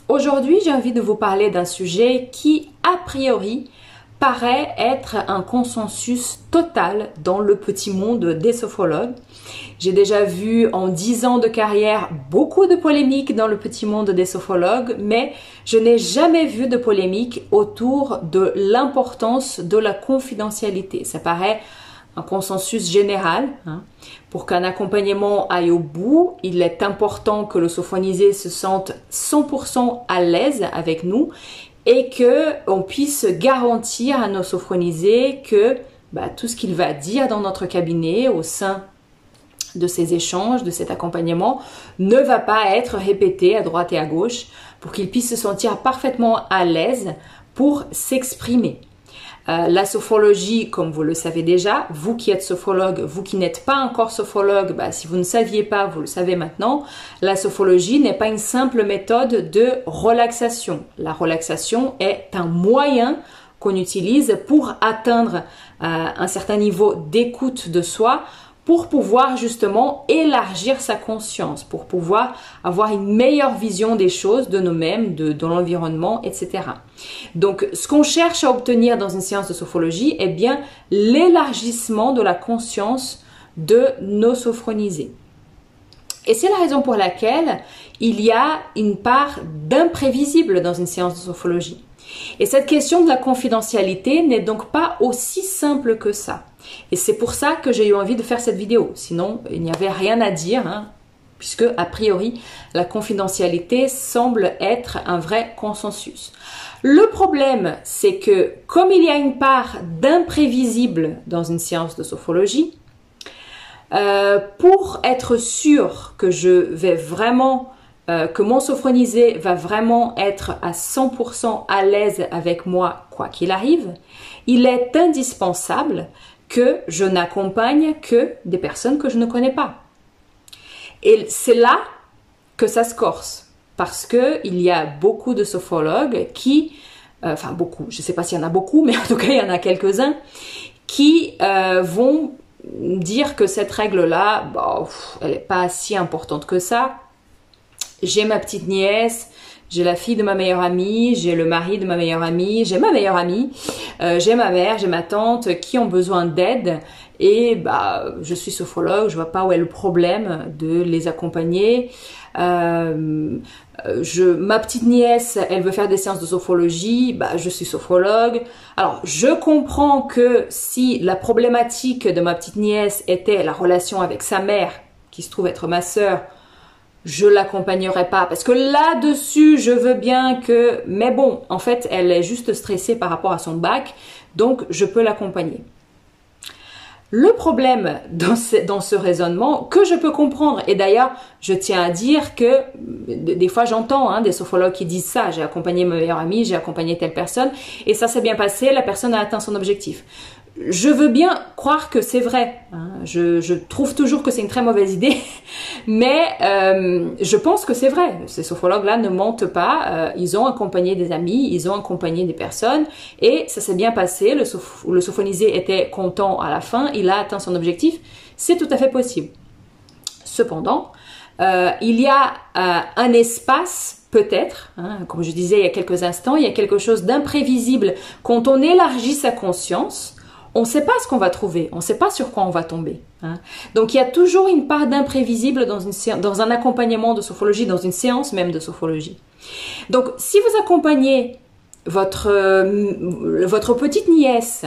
Aujourd'hui, j'ai envie de vous parler d'un sujet qui, a priori, paraît être un consensus total dans le petit monde des sophrologues. J'ai déjà vu en 10 ans de carrière beaucoup de polémiques dans le petit monde des sophrologues, mais je n'ai jamais vu de polémique autour de l'importance de la confidentialité. Ça paraît un consensus général. Pour qu'un accompagnement aille au bout, il est important que le sophronisé se sente 100% à l'aise avec nous et qu'on puisse garantir à nos sophronisés que tout ce qu'il va dire dans notre cabinet au sein de ces échanges, de cet accompagnement, ne va pas être répété à droite et à gauche pour qu'ils puissent se sentir parfaitement à l'aise pour s'exprimer. La sophrologie, comme vous le savez déjà, vous qui êtes sophrologue, vous qui n'êtes pas encore sophrologue, si vous ne saviez pas, vous le savez maintenant, la sophrologie n'est pas une simple méthode de relaxation. La relaxation est un moyen qu'on utilise pour atteindre un certain niveau d'écoute de soi, pour pouvoir justement élargir sa conscience, pour pouvoir avoir une meilleure vision des choses, de nous-mêmes, de l'environnement, etc. Donc, ce qu'on cherche à obtenir dans une séance de sophrologie est bien l'élargissement de la conscience de nos sophronisés. Et c'est la raison pour laquelle il y a une part d'imprévisible dans une séance de sophrologie. Et cette question de la confidentialité n'est donc pas aussi simple que ça. Et c'est pour ça que j'ai eu envie de faire cette vidéo. Sinon, il n'y avait rien à dire, puisque a priori, la confidentialité semble être un vrai consensus. Le problème, c'est que comme il y a une part d'imprévisible dans une séance de sophrologie, pour être sûr que je vais vraiment que mon sophronisé va vraiment être à 100% à l'aise avec moi, quoi qu'il arrive, il est indispensable que je n'accompagne que des personnes que je ne connais pas. Et c'est là que ça se corse, parce que il y a beaucoup de sophrologues qui, enfin beaucoup, je ne sais pas s'il y en a beaucoup, mais en tout cas il y en a quelques-uns, qui vont dire que cette règle-là, elle n'est pas si importante que ça. J'ai ma petite nièce, j'ai la fille de ma meilleure amie, j'ai le mari de ma meilleure amie, j'ai ma meilleure amie, j'ai ma mère, j'ai ma tante qui ont besoin d'aide et je suis sophrologue, je vois pas où est le problème de les accompagner. Ma petite nièce, elle veut faire des séances de sophrologie, je suis sophrologue. Alors, je comprends que si la problématique de ma petite nièce était la relation avec sa mère, qui se trouve être ma sœur, je l'accompagnerai pas parce que là-dessus, je veux bien que... Mais bon, en fait, elle est juste stressée par rapport à son bac, donc je peux l'accompagner. Le problème dans ce raisonnement, que je peux comprendre, et d'ailleurs, je tiens à dire que des fois j'entends des sophrologues qui disent ça, j'ai accompagné ma meilleure amie, j'ai accompagné telle personne, et ça s'est bien passé, la personne a atteint son objectif. Je veux bien croire que c'est vrai, je trouve toujours que c'est une très mauvaise idée, mais je pense que c'est vrai. Ces sophrologues-là ne mentent pas, ils ont accompagné des amis, ils ont accompagné des personnes, et ça s'est bien passé, le sophronisé était content à la fin, il a atteint son objectif, c'est tout à fait possible. Cependant, il y a un espace, peut-être, comme je disais il y a quelques instants, il y a quelque chose d'imprévisible. Quand on élargit sa conscience, on ne sait pas ce qu'on va trouver, on ne sait pas sur quoi on va tomber. Donc il y a toujours une part d'imprévisible dans un accompagnement de sophrologie, dans une séance même de sophrologie. Donc si vous accompagnez votre petite nièce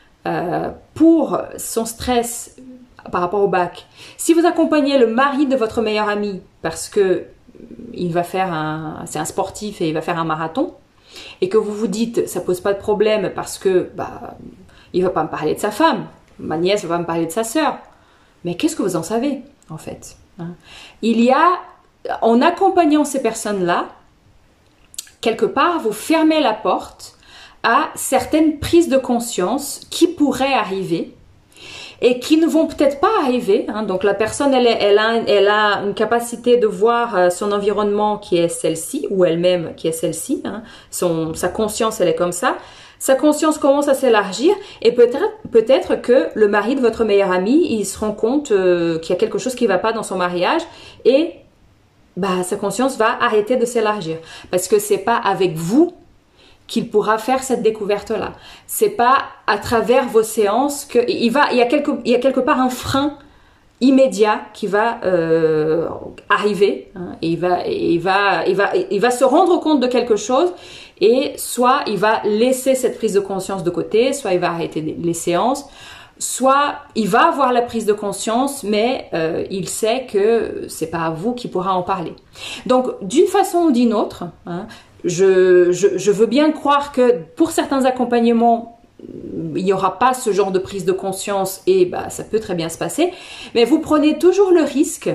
pour son stress par rapport au bac, si vous accompagnez le mari de votre meilleur ami parce que c'est un sportif et il va faire un marathon, et que vous vous dites ça pose pas de problème parce que il va pas me parler de sa femme, ma nièce va pas me parler de sa sœur. Mais qu'est-ce que vous en savez, en fait? Il y a, en accompagnant ces personnes-là, quelque part, vous fermez la porte à certaines prises de conscience qui pourraient arriver et qui ne vont peut-être pas arriver. Donc la personne, elle a une capacité de voir son environnement qui est celle-ci, ou elle-même qui est celle-ci. Sa conscience, elle est comme ça. Sa conscience commence à s'élargir et peut-être que le mari de votre meilleur ami, il se rend compte qu'il y a quelque chose qui ne va pas dans son mariage et bah, sa conscience va arrêter de s'élargir. Parce que c'est pas avec vous qu'il pourra faire cette découverte-là. C'est pas à travers vos séances que il y a quelque part un frein immédiat qui va arriver. Hein, et il va se rendre compte de quelque chose et soit il va laisser cette prise de conscience de côté, soit il va arrêter les séances, soit il va avoir la prise de conscience, mais il sait que c'est pas à vous qui pourra en parler. Donc, d'une façon ou d'une autre, hein, je veux bien croire que pour certains accompagnements, il n'y aura pas ce genre de prise de conscience et bah, ça peut très bien se passer, mais vous prenez toujours le risque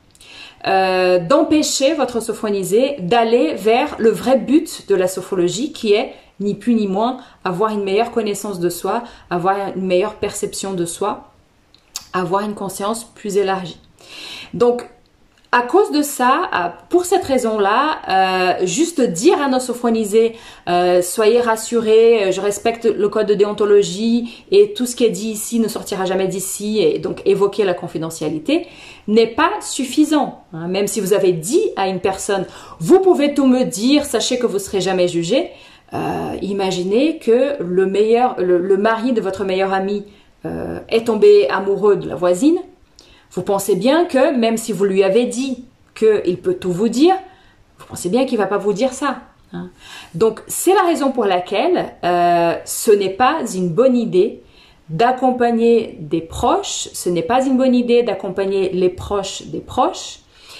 d'empêcher votre sophronisé d'aller vers le vrai but de la sophrologie qui est ni plus ni moins avoir une meilleure connaissance de soi, avoir une meilleure perception de soi, avoir une conscience plus élargie. Donc, à cause de ça, pour cette raison-là, juste dire à nos sophronisés, soyez rassurés, je respecte le code de déontologie et tout ce qui est dit ici ne sortira jamais d'ici, et donc évoquer la confidentialité, n'est pas suffisant. Hein. Même si vous avez dit à une personne, vous pouvez tout me dire, sachez que vous ne serez jamais jugé, imaginez que le mari de votre meilleur ami est tombé amoureux de la voisine. Vous pensez bien que même si vous lui avez dit qu'il peut tout vous dire, vous pensez bien qu'il ne va pas vous dire ça. Hein. Donc, c'est la raison pour laquelle ce n'est pas une bonne idée d'accompagner des proches, ce n'est pas une bonne idée d'accompagner les proches des proches.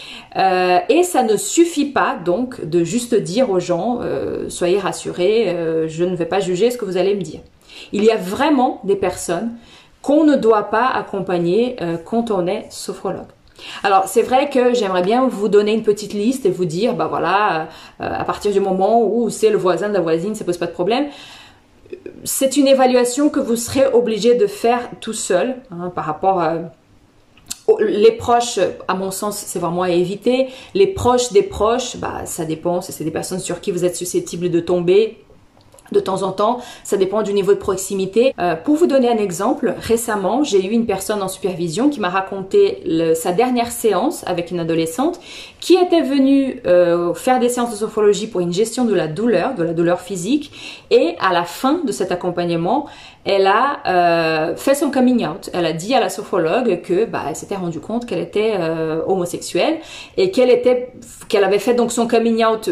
Et ça ne suffit pas donc de juste dire aux gens soyez rassurés, je ne vais pas juger ce que vous allez me dire. Il y a vraiment des personnes qu'on ne doit pas accompagner quand on est sophrologue. Alors c'est vrai que j'aimerais bien vous donner une petite liste et vous dire bah voilà à partir du moment où c'est le voisin de la voisine, ça pose pas de problème. C'est une évaluation que vous serez obligé de faire tout seul hein, par rapport à les proches, à mon sens, c'est vraiment à éviter. Les proches des proches, bah, ça dépend. C'est des personnes sur qui vous êtes susceptible de tomber de temps en temps. Ça dépend du niveau de proximité. Pour vous donner un exemple, récemment, j'ai eu une personne en supervision qui m'a raconté sa dernière séance avec une adolescente qui était venue faire des séances de sophrologie pour une gestion de la douleur physique. Et à la fin de cet accompagnement, elle a fait son coming out. Elle a dit à la sophrologue que bah, elle s'était rendue compte qu'elle était homosexuelle et qu'elle avait fait donc son coming out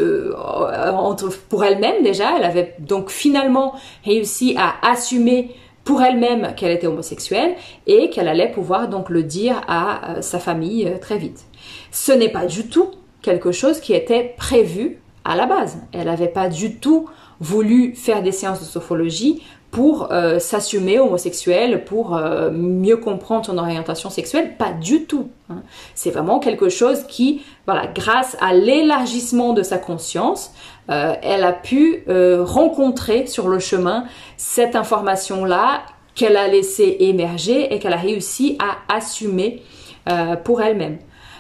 pour elle-même déjà. Elle avait donc finalement réussi à assumer pour elle-même qu'elle était homosexuelle et qu'elle allait pouvoir donc le dire à sa famille très vite. Ce n'est pas du tout quelque chose qui était prévu à la base. Elle n'avait pas du tout voulu faire des séances de sophrologie pour s'assumer homosexuelle, pour mieux comprendre son orientation sexuelle, pas du tout. Hein. C'est vraiment quelque chose qui, voilà, grâce à l'élargissement de sa conscience, elle a pu rencontrer sur le chemin cette information-là qu'elle a laissé émerger et qu'elle a réussi à assumer pour elle-même.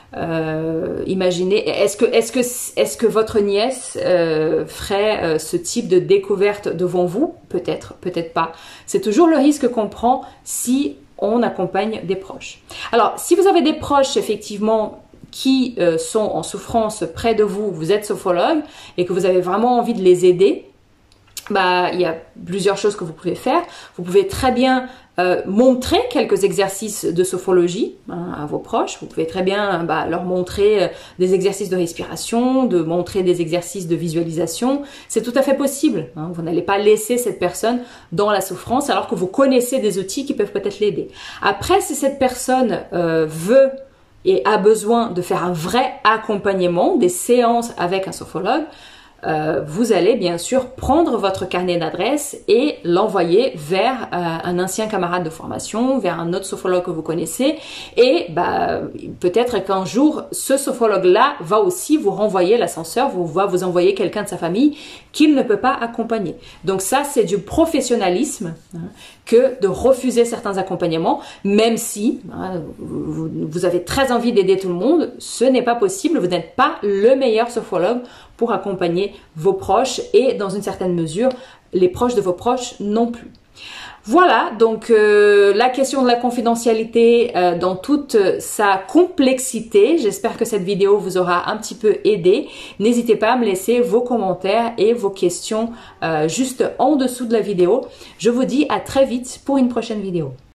Imaginez, est-ce que votre nièce ferait ce type de découverte devant vous? Peut-être, peut-être pas. C'est toujours le risque qu'on prend si on accompagne des proches. Alors, si vous avez des proches effectivement qui sont en souffrance près de vous, vous êtes sophrologue et que vous avez vraiment envie de les aider, bah, il y a plusieurs choses que vous pouvez faire. Vous pouvez très bien montrer quelques exercices de sophrologie hein, à vos proches. Vous pouvez très bien leur montrer des exercices de respiration, de montrer des exercices de visualisation. C'est tout à fait possible. Hein. Vous n'allez pas laisser cette personne dans la souffrance alors que vous connaissez des outils qui peuvent peut-être l'aider. Après, si cette personne veut et a besoin de faire un vrai accompagnement, des séances avec un sophrologue, vous allez bien sûr prendre votre carnet d'adresses et l'envoyer vers un ancien camarade de formation, vers un autre sophrologue que vous connaissez et peut-être qu'un jour ce sophrologue-là va aussi vous renvoyer l'ascenseur, va vous envoyer quelqu'un de sa famille qu'il ne peut pas accompagner. Donc ça c'est du professionnalisme hein, que de refuser certains accompagnements, même si hein, vous avez très envie d'aider tout le monde, ce n'est pas possible, vous n'êtes pas le meilleur sophrologue pour accompagner vos proches et dans une certaine mesure, les proches de vos proches non plus. Voilà, donc la question de la confidentialité dans toute sa complexité. J'espère que cette vidéo vous aura un petit peu aidé. N'hésitez pas à me laisser vos commentaires et vos questions juste en dessous de la vidéo. Je vous dis à très vite pour une prochaine vidéo.